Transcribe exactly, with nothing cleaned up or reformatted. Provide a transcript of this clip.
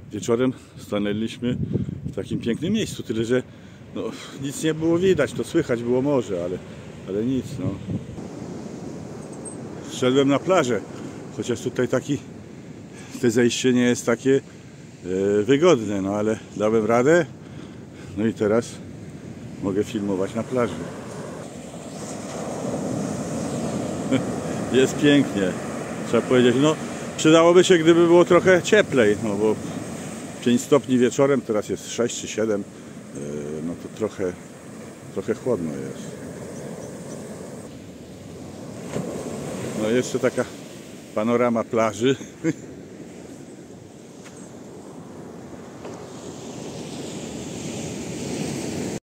wieczorem stanęliśmy w takim pięknym miejscu, tyle że no, nic nie było widać, to słychać było morze, ale, ale nic. No. Szedłem na plażę, chociaż tutaj taki, te zejście nie jest takie e, wygodne, no ale dałem radę. No i teraz mogę filmować na plaży. Jest pięknie, trzeba powiedzieć. No, przydałoby się, gdyby było trochę cieplej, no bo pięć stopni wieczorem, teraz jest sześć czy siedem, no to trochę, trochę chłodno jest. No jeszcze taka panorama plaży.